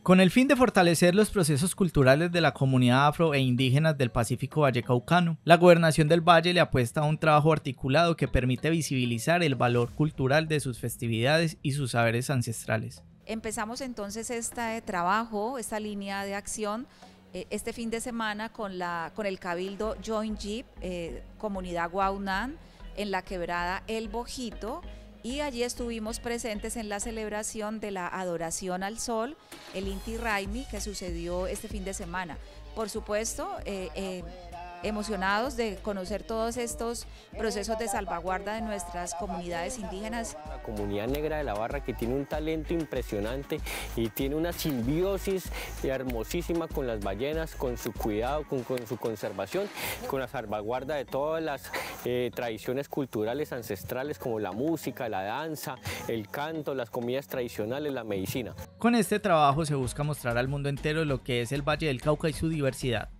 Con el fin de fortalecer los procesos culturales de la comunidad afro e indígenas del Pacífico Vallecaucano, la Gobernación del Valle le apuesta a un trabajo articulado que permite visibilizar el valor cultural de sus festividades y sus saberes ancestrales. Empezamos entonces este trabajo, esta línea de acción, este fin de semana con el Cabildo Joint Jeep, Comunidad Guaunán, en la quebrada El Bojito, y allí estuvimos presentes en la celebración de la adoración al sol, el Inti Raymi, que sucedió este fin de semana. Por supuesto, emocionados de conocer todos estos procesos de salvaguarda de nuestras comunidades indígenas. La comunidad negra de la Barra, que tiene un talento impresionante y tiene una simbiosis hermosísima con las ballenas, con su cuidado, con su conservación, con la salvaguarda de todas las tradiciones culturales ancestrales como la música, la danza, el canto, las comidas tradicionales, la medicina. Con este trabajo se busca mostrar al mundo entero lo que es el Valle del Cauca y su diversidad.